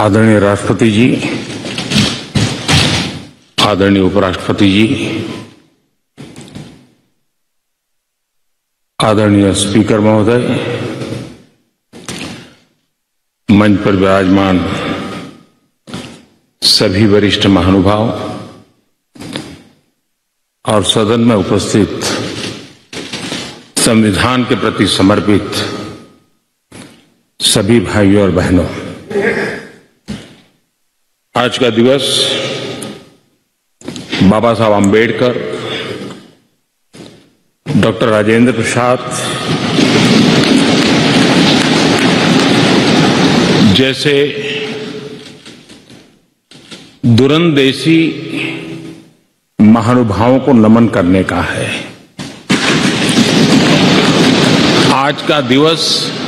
आदरणीय राष्ट्रपति जी, आदरणीय उपराष्ट्रपति जी, आदरणीय स्पीकर महोदय, मंच पर विराजमान सभी वरिष्ठ महानुभाव और सदन में उपस्थित संविधान के प्रति समर्पित सभी भाइयों और बहनों, आज का दिवस बाबा साहब आम्बेडकर, डॉक्टर राजेंद्र प्रसाद जैसे दूरंदेशी महानुभावों को नमन करने का है। आज का दिवस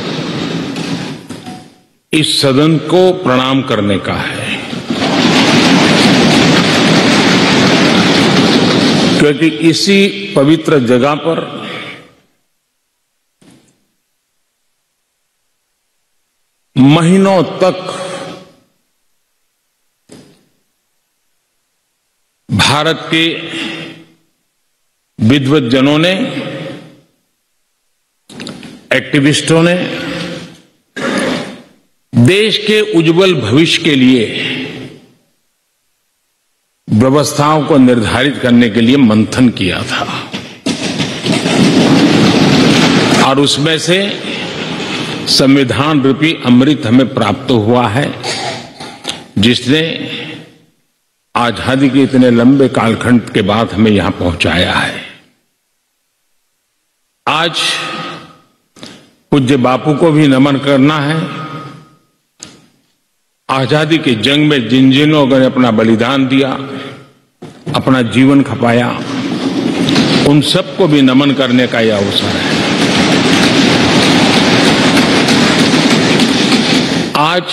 इस सदन को प्रणाम करने का है, क्योंकि इसी पवित्र जगह पर महीनों तक भारत के विद्वज्जनों ने, एक्टिविस्टों ने देश के उज्जवल भविष्य के लिए व्यवस्थाओं को निर्धारित करने के लिए मंथन किया था और उसमें से संविधान रूपी अमृत हमें प्राप्त हुआ है, जिसने आजादी के इतने लंबे कालखंड के बाद हमें यहां पहुंचाया है। आज पूज्य बापू को भी नमन करना है। आजादी की जंग में जिन जिन लोगों ने अपना बलिदान दिया, अपना जीवन खपाया, उन सबको भी नमन करने का यह अवसर है। आज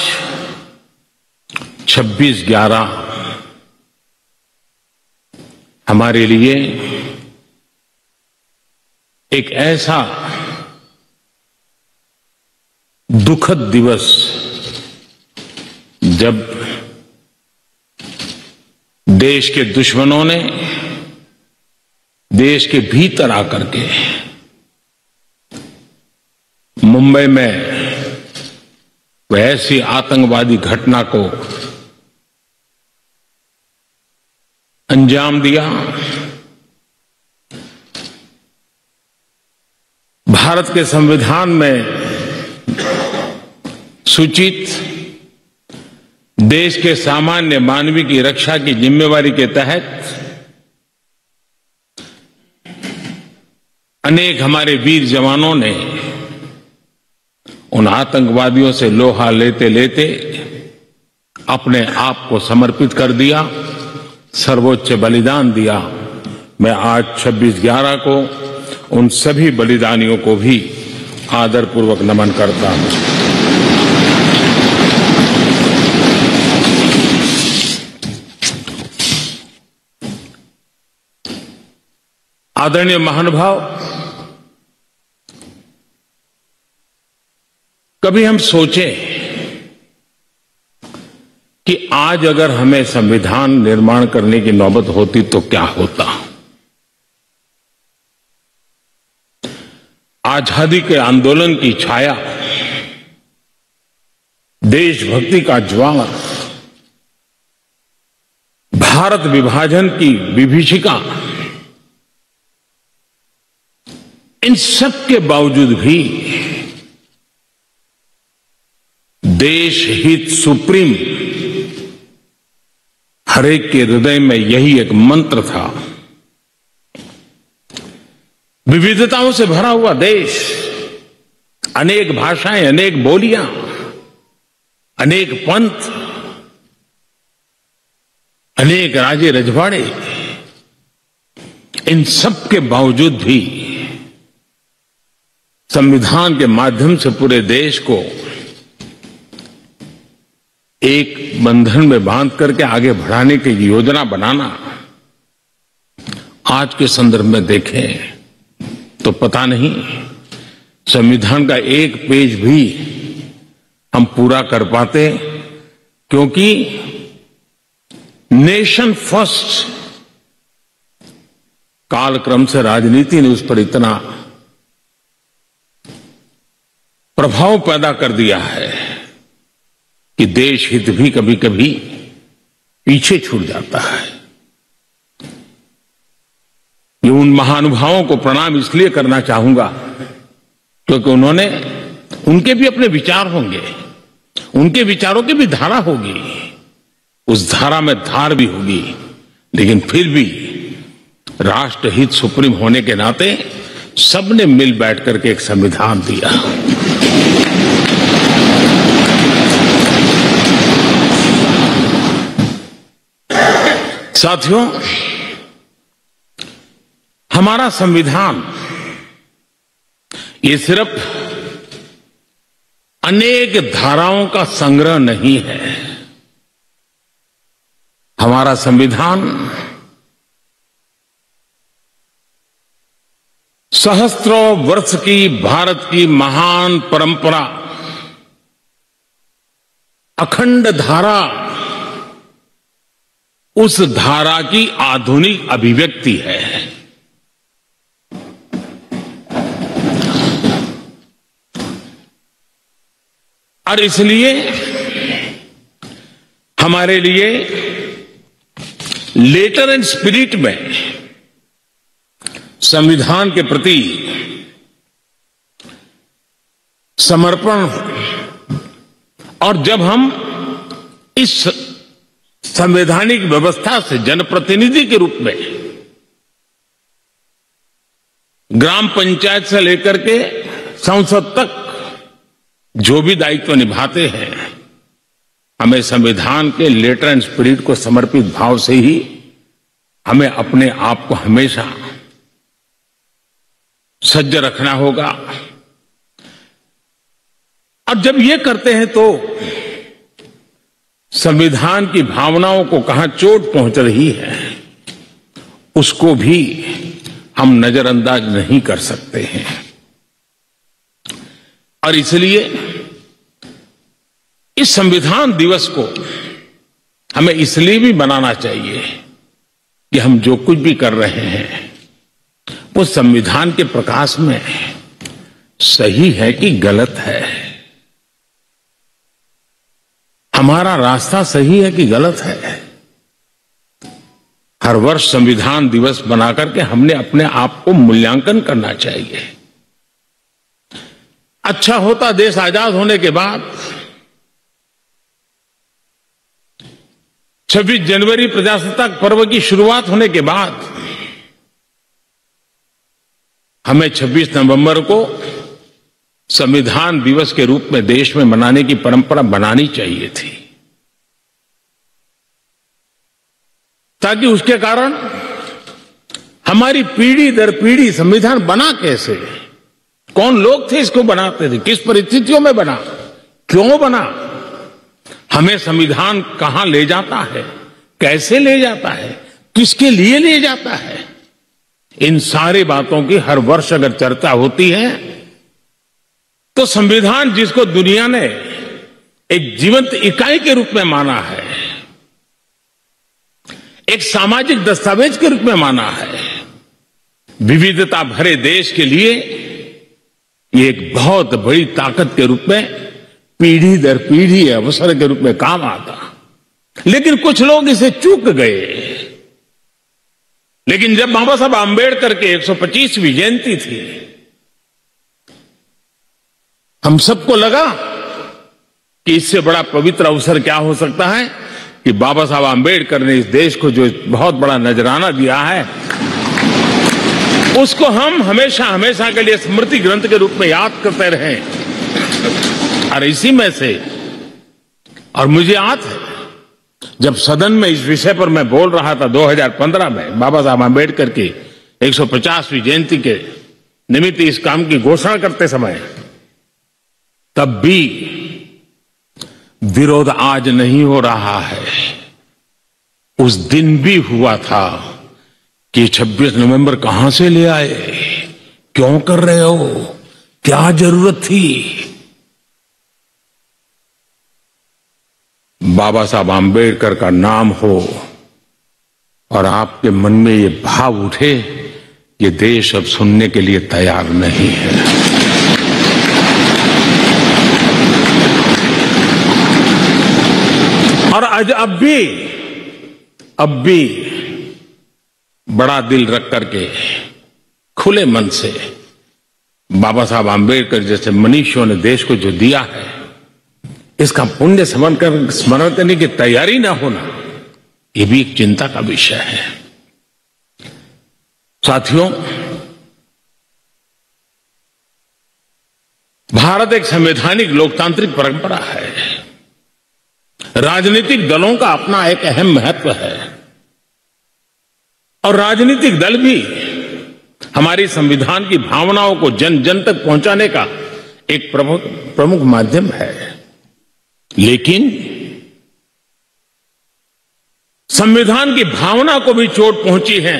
26/11 हमारे लिए एक ऐसा दुखद दिवस, जब देश के दुश्मनों ने देश के भीतर आकर के मुंबई में वह ऐसी आतंकवादी घटना को अंजाम दिया। भारत के संविधान में सूचित देश के सामान्य मानवीय की रक्षा की जिम्मेवारी के तहत अनेक हमारे वीर जवानों ने उन आतंकवादियों से लोहा लेते लेते अपने आप को समर्पित कर दिया, सर्वोच्च बलिदान दिया। मैं आज 26/11 को उन सभी बलिदानियों को भी आदरपूर्वक नमन करता हूं। आदरणीय महानुभाव, कभी हम सोचें कि आज अगर हमें संविधान निर्माण करने की नौबत होती तो क्या होता। आजादी के आंदोलन की छाया, देशभक्ति का ज्वार, भारत विभाजन की विभीषिका, इन सब के बावजूद भी देश हित सुप्रीम हरेक के हृदय में यही एक मंत्र था। विविधताओं से भरा हुआ देश, अनेक भाषाएं, अनेक बोलियां, अनेक पंथ, अनेक राजे रजवाड़े, इन सब के बावजूद भी संविधान के माध्यम से पूरे देश को एक बंधन में बांध करके आगे बढ़ाने की योजना बनाना, आज के संदर्भ में देखें तो पता नहीं संविधान का एक पेज भी हम पूरा कर पाते क्योंकि नेशन फर्स्ट कालक्रम से राजनीति ने उस पर इतना प्रभाव पैदा कर दिया है कि देश हित भी कभी कभी पीछे छूट जाता है। ये उन महानुभावों को प्रणाम इसलिए करना चाहूंगा क्योंकि उनके भी अपने विचार होंगे, उनके विचारों की भी धारा होगी, उस धारा में धार भी होगी, लेकिन फिर भी राष्ट्रहित सुप्रीम होने के नाते सबने मिल बैठ करके एक संविधान दिया। साथियों, हमारा संविधान ये सिर्फ अनेक धाराओं का संग्रह नहीं है। हमारा संविधान सहस्त्रों वर्ष की भारत की महान परंपरा, अखंड धारा, उस धारा की आधुनिक अभिव्यक्ति है। और इसलिए हमारे लिए लेटर एंड स्पिरिट में संविधान के प्रति समर्पण, और जब हम इस संवैधानिक व्यवस्था से जनप्रतिनिधि के रूप में ग्राम पंचायत से लेकर के संसद तक जो भी दायित्व निभाते हैं, हमें संविधान के लेटर एंड स्पिरिट को समर्पित भाव से ही हमें अपने आप को हमेशा सज्ज रखना होगा। और जब ये करते हैं तो संविधान की भावनाओं को कहां चोट पहुंच रही है उसको भी हम नजरअंदाज नहीं कर सकते हैं। और इसलिए इस संविधान दिवस को हमें इसलिए भी मनाना चाहिए कि हम जो कुछ भी कर रहे हैं वो संविधान के प्रकाश में सही है कि गलत है, हमारा रास्ता सही है कि गलत है। हर वर्ष संविधान दिवस बनाकर के हमने अपने आप को मूल्यांकन करना चाहिए। अच्छा होता देश आजाद होने के बाद 26 जनवरी प्रजासत्ताक पर्व की शुरुआत होने के बाद हमें 26 नवंबर को संविधान दिवस के रूप में देश में मनाने की परंपरा बनानी चाहिए थी, ताकि उसके कारण हमारी पीढ़ी दर पीढ़ी संविधान बना कैसे, कौन लोग थे इसको बनाते थे, किस परिस्थितियों में बना, क्यों बना, हमें संविधान कहां ले जाता है, कैसे ले जाता है, किसके लिए ले जाता है, इन सारी बातों की हर वर्ष अगर चर्चा होती है तो संविधान जिसको दुनिया ने एक जीवंत इकाई के रूप में माना है, एक सामाजिक दस्तावेज के रूप में माना है, विविधता भरे देश के लिए ये एक बहुत बड़ी ताकत के रूप में पीढ़ी दर पीढ़ी अवसर के रूप में काम आता। लेकिन कुछ लोग इसे चूक गए। लेकिन जब बाबा साहब आंबेडकर के 125वीं जयंती थी, हम सबको लगा कि इससे बड़ा पवित्र अवसर क्या हो सकता है कि बाबा साहब आंबेडकर ने इस देश को जो बहुत बड़ा नजराना दिया है उसको हम हमेशा हमेशा के लिए स्मृति ग्रंथ के रूप में याद करते रहें। और इसी में से, और मुझे याद है जब सदन में इस विषय पर मैं बोल रहा था 2015 में बाबा साहब आंबेडकर की 150वीं जयंती के निमित्त इस काम की घोषणा करते समय, तब भी विरोध आज नहीं हो रहा है, उस दिन भी हुआ था कि 26 नवंबर कहां से ले आए, क्यों कर रहे हो, क्या जरूरत थी। बाबा साहब आम्बेडकर का नाम हो और आपके मन में ये भाव उठे, ये देश अब सुनने के लिए तैयार नहीं है। और आज अब भी बड़ा दिल रख करके खुले मन से बाबा साहब आम्बेडकर जैसे मनीषियों ने देश को जो दिया है, इसका पुण्य स्मरण करने की तैयारी ना होना, ये भी एक चिंता का विषय है। साथियों, भारत एक संवैधानिक लोकतांत्रिक परंपरा है। राजनीतिक दलों का अपना एक अहम महत्व है और राजनीतिक दल भी हमारी संविधान की भावनाओं को जन जन तक पहुंचाने का एक प्रमुख माध्यम है। लेकिन संविधान की भावना को भी चोट पहुंची है।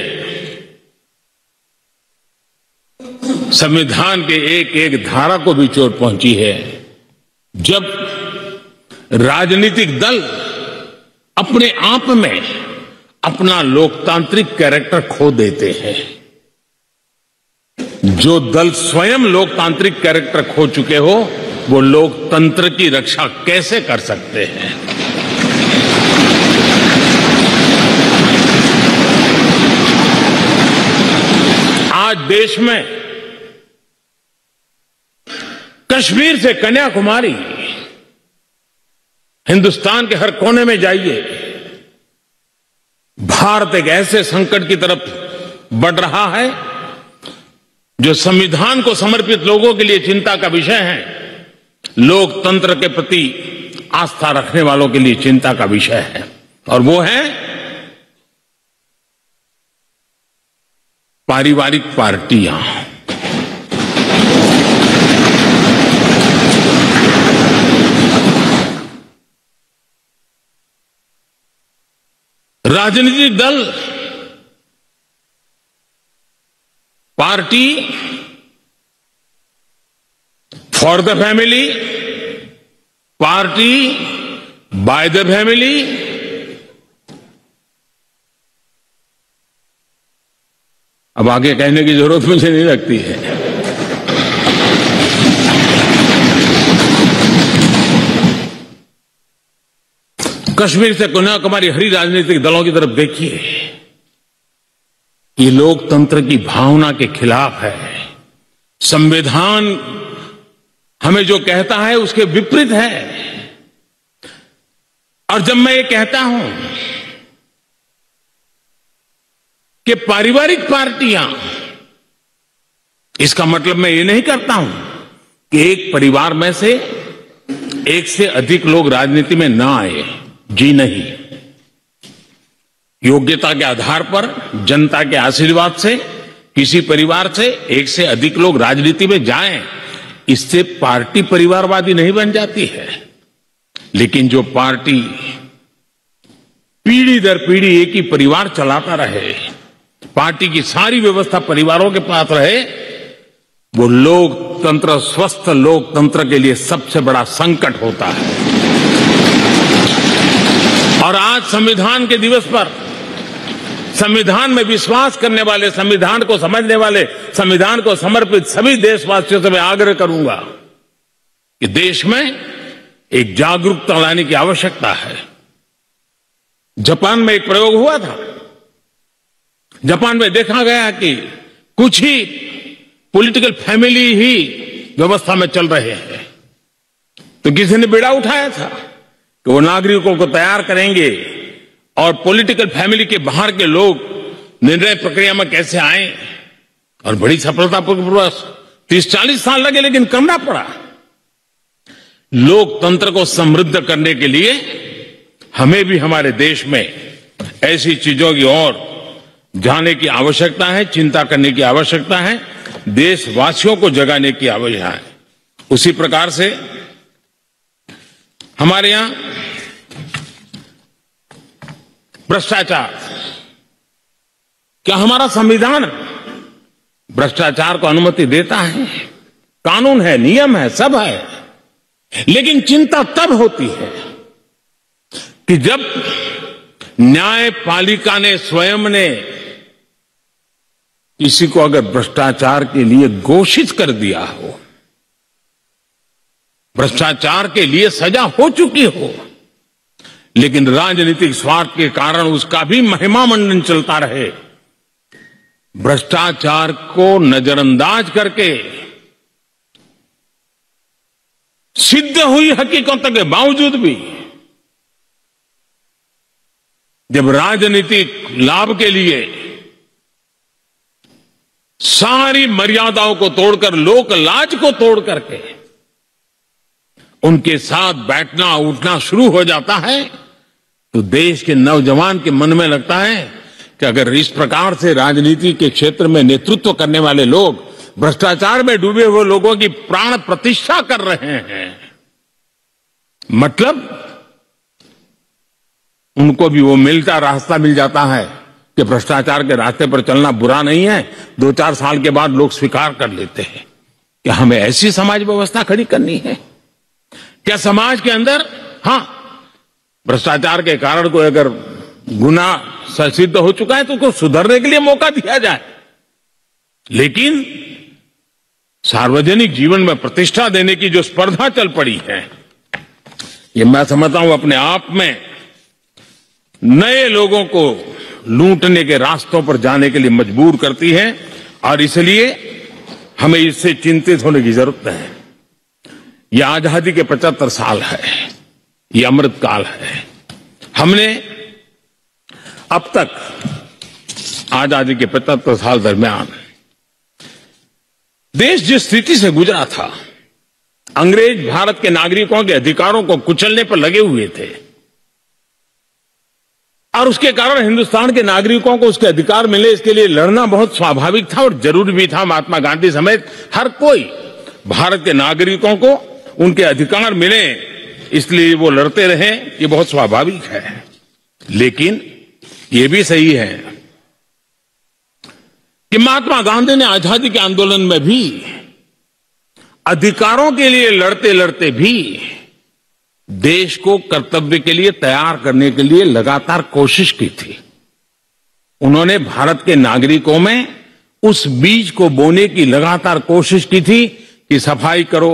संविधान के एक एक धारा को भी चोट पहुंची है जब राजनीतिक दल अपने आप में अपना लोकतांत्रिक कैरेक्टर खो देते हैं। जो दल स्वयं लोकतांत्रिक कैरेक्टर खो चुके हो, वो लोकतंत्र की रक्षा कैसे कर सकते हैं? आज देश में कश्मीर से कन्याकुमारी, हिंदुस्तान के हर कोने में जाइए, भारत एक ऐसे संकट की तरफ बढ़ रहा है जो संविधान को समर्पित लोगों के लिए चिंता का विषय है, लोकतंत्र के प्रति आस्था रखने वालों के लिए चिंता का विषय है, और वो है पारिवारिक पार्टियां। राजनीतिक दल, party for the family, party by the family, अब आगे कहने की जरूरत मुझे नहीं लगती है। कश्मीर से कन्याकुमारी हरी राजनीतिक दलों की तरफ देखिए, ये लोकतंत्र की भावना के खिलाफ है। संविधान हमें जो कहता है उसके विपरीत है। और जब मैं ये कहता हूं कि पारिवारिक पार्टियां, इसका मतलब मैं ये नहीं करता हूं कि एक परिवार में से एक से अधिक लोग राजनीति में ना आए। जी नहीं, योग्यता के आधार पर, जनता के आशीर्वाद से किसी परिवार से एक से अधिक लोग राजनीति में जाएं, इससे पार्टी परिवारवादी नहीं बन जाती है। लेकिन जो पार्टी पीढ़ी दर पीढ़ी एक ही परिवार चलाता रहे, पार्टी की सारी व्यवस्था परिवारों के पास रहे, वो लोकतंत्र, स्वस्थ लोकतंत्र के लिए सबसे बड़ा संकट होता है। और आज संविधान के दिवस पर संविधान में विश्वास करने वाले, संविधान को समझने वाले, संविधान को समर्पित सभी देशवासियों से मैं आग्रह करूंगा कि देश में एक जागरूकता लाने की आवश्यकता है। जापान में एक प्रयोग हुआ था। जापान में देखा गया कि कुछ ही पॉलिटिकल फैमिली ही व्यवस्था में चल रहे हैं, तो किसी ने बीड़ा उठाया था कि वो नागरिकों को तैयार करेंगे और पॉलिटिकल फैमिली के बाहर के लोग निर्णय प्रक्रिया में कैसे आए, और बड़ी सफलतापूर्वक 30-40 साल लगे, लेकिन करना पड़ा। लोकतंत्र को समृद्ध करने के लिए हमें भी हमारे देश में ऐसी चीजों की ओर जाने की आवश्यकता है, चिंता करने की आवश्यकता है, देशवासियों को जगाने की आवश्यकता है। उसी प्रकार से हमारे यहां भ्रष्टाचार, क्या हमारा संविधान भ्रष्टाचार को अनुमति देता है? कानून है, नियम है, सब है, लेकिन चिंता तब होती है कि जब न्यायपालिका ने स्वयं ने किसी को अगर भ्रष्टाचार के लिए घोषित कर दिया हो, भ्रष्टाचार के लिए सजा हो चुकी हो, लेकिन राजनीतिक स्वार्थ के कारण उसका भी महिमा मंडन चलता रहे, भ्रष्टाचार को नजरअंदाज करके सिद्ध हुई हकीकतों के बावजूद भी जब राजनीतिक लाभ के लिए सारी मर्यादाओं को तोड़कर, लोक लाज को तोड़ करके उनके साथ बैठना उठना शुरू हो जाता है, तो देश के नौजवान के मन में लगता है कि अगर इस प्रकार से राजनीति के क्षेत्र में नेतृत्व करने वाले लोग भ्रष्टाचार में डूबे हुए लोगों की प्राण प्रतिष्ठा कर रहे हैं, मतलब उनको भी वो रास्ता मिल जाता है कि भ्रष्टाचार के रास्ते पर चलना बुरा नहीं है। 2-4 साल के बाद लोग स्वीकार कर लेते हैं कि हमें ऐसी समाज व्यवस्था खड़ी करनी है। क्या समाज के अंदर भ्रष्टाचार के कारण कोई अगर गुना सिद्ध हो चुका है तो उसको सुधरने के लिए मौका दिया जाए, लेकिन सार्वजनिक जीवन में प्रतिष्ठा देने की जो स्पर्धा चल पड़ी है, ये मैं समझता हूं अपने आप में नए लोगों को लूटने के रास्तों पर जाने के लिए मजबूर करती है, और इसलिए हमें इससे चिंतित होने की जरूरत है। यह आजादी के 75 साल है, यह अमृत काल है। हमने अब तक आजादी के 75 साल दरमियान देश जिस स्थिति से गुजरा था, अंग्रेज भारत के नागरिकों के अधिकारों को कुचलने पर लगे हुए थे, और उसके कारण हिंदुस्तान के नागरिकों को उसके अधिकार मिले, इसके लिए लड़ना बहुत स्वाभाविक था और जरूरी भी था। महात्मा गांधी समेत हर कोई भारत के नागरिकों को उनके अधिकार मिले, इसलिए वो लड़ते रहे, ये बहुत स्वाभाविक है। लेकिन ये भी सही है कि महात्मा गांधी ने आजादी के आंदोलन में भी अधिकारों के लिए लड़ते लड़ते भी देश को कर्तव्य के लिए तैयार करने के लिए लगातार कोशिश की थी। उन्होंने भारत के नागरिकों में उस बीज को बोने की लगातार कोशिश की थी कि सफाई करो,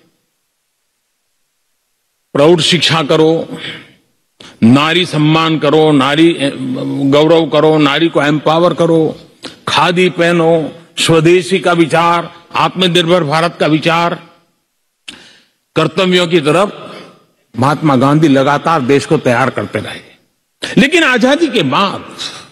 प्रौढ़ शिक्षा करो, नारी सम्मान करो, नारी गौरव करो, नारी को एम्पावर करो, खादी पहनो, स्वदेशी का विचार, आत्मनिर्भर भारत का विचार, कर्तव्यों की तरफ महात्मा गांधी लगातार देश को तैयार करते रहे। लेकिन आजादी के बाद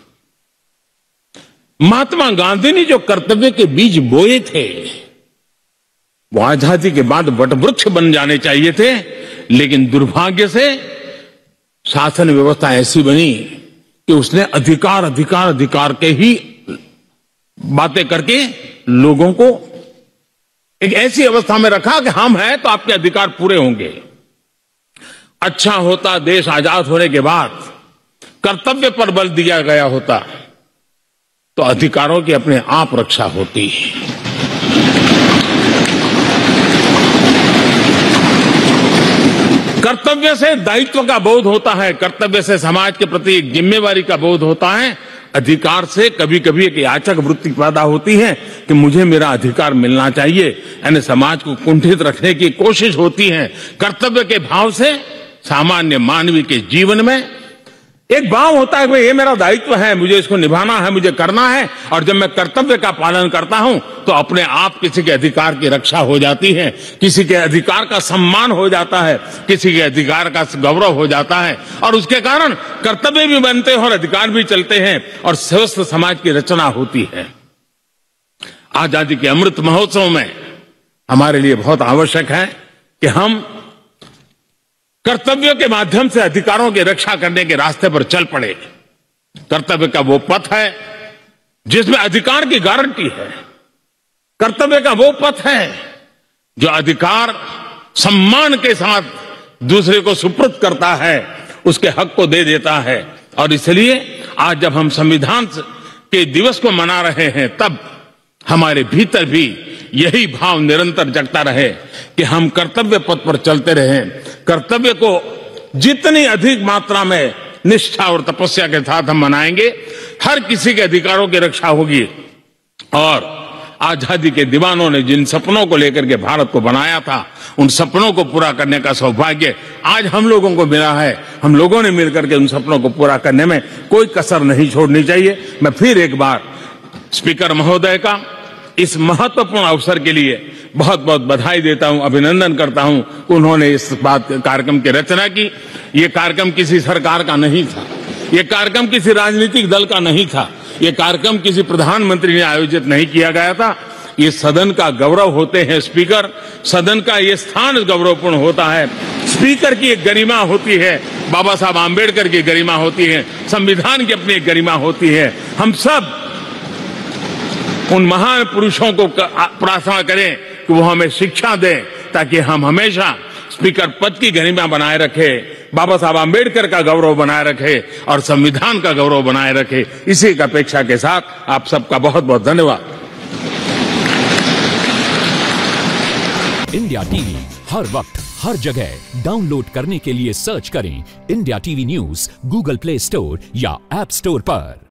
महात्मा गांधी ने जो कर्तव्य के बीज बोए थे, वो आजादी के बाद वटवृक्ष बन जाने चाहिए थे, लेकिन दुर्भाग्य से शासन व्यवस्था ऐसी बनी कि उसने अधिकार अधिकार अधिकार के ही बातें करके लोगों को एक ऐसी अवस्था में रखा कि हम हैं तो आपके अधिकार पूरे होंगे। अच्छा होता देश आजाद होने के बाद कर्तव्य पर बल दिया गया होता तो अधिकारों की अपने आप रक्षा होती। कर्तव्य से दायित्व का बोध होता है, कर्तव्य से समाज के प्रति एक जिम्मेवारी का बोध होता है। अधिकार से कभी कभी एक याचक वृत्ति पैदा होती है कि मुझे मेरा अधिकार मिलना चाहिए, यानी समाज को कुंठित रखने की कोशिश होती है। कर्तव्य के भाव से सामान्य मानवीय के जीवन में एक भाव होता है कि ये मेरा दायित्व है, मुझे इसको निभाना है, मुझे करना है, और जब मैं कर्तव्य का पालन करता हूं तो अपने आप किसी के अधिकार की रक्षा हो जाती है, किसी के अधिकार का सम्मान हो जाता है, किसी के अधिकार का गौरव हो जाता है, और उसके कारण कर्तव्य भी बनते हैं और अधिकार भी चलते हैं और स्वस्थ समाज की रचना होती है। आजादी के अमृत महोत्सव में हमारे लिए बहुत आवश्यक है कि हम कर्तव्यों के माध्यम से अधिकारों की रक्षा करने के रास्ते पर चल पड़े। कर्तव्य का वो पथ है जिसमें अधिकार की गारंटी है, कर्तव्य का वो पथ है जो अधिकार सम्मान के साथ दूसरे को सुपुर्द करता है, उसके हक को दे देता है। और इसलिए आज जब हम संविधान के दिवस को मना रहे हैं, तब हमारे भीतर भी यही भाव निरंतर जगता रहे कि हम कर्तव्य पथ पर चलते रहें, कर्तव्य को जितनी अधिक मात्रा में निष्ठा और तपस्या के साथ हम मनाएंगे, हर किसी के अधिकारों की रक्षा होगी। और आजादी के दीवानों ने जिन सपनों को लेकर के भारत को बनाया था, उन सपनों को पूरा करने का सौभाग्य आज हम लोगों को मिला है। हम लोगों ने मिलकर के उन सपनों को पूरा करने में कोई कसर नहीं छोड़नी चाहिए। मैं फिर एक बार स्पीकर महोदय का इस महत्वपूर्ण अवसर के लिए बहुत बहुत बधाई देता हूं, अभिनंदन करता हूं कि उन्होंने इस कार्यक्रम की रचना की। ये कार्यक्रम किसी सरकार का नहीं था, ये कार्यक्रम किसी राजनीतिक दल का नहीं था, ये कार्यक्रम किसी प्रधानमंत्री ने आयोजित नहीं किया गया था। ये सदन का गौरव होते हैं स्पीकर, सदन का ये स्थान गौरवपूर्ण होता है। स्पीकर की एक गरिमा होती है, बाबा साहब आंबेडकर की गरिमा होती है, संविधान की अपनी एक गरिमा होती है। हम सब उन महान पुरुषों को प्रार्थना करें कि वो हमें शिक्षा दें, ताकि हम हमेशा स्पीकर पद की गरिमा बनाए रखे, बाबा साहब आंबेडकर का गौरव बनाए रखे और संविधान का गौरव बनाए रखे। इसी की अपेक्षा के साथ आप सबका बहुत बहुत धन्यवाद। इंडिया टीवी हर वक्त हर जगह डाउनलोड करने के लिए सर्च करें India TV news Google Play Store या ऐप स्टोर पर।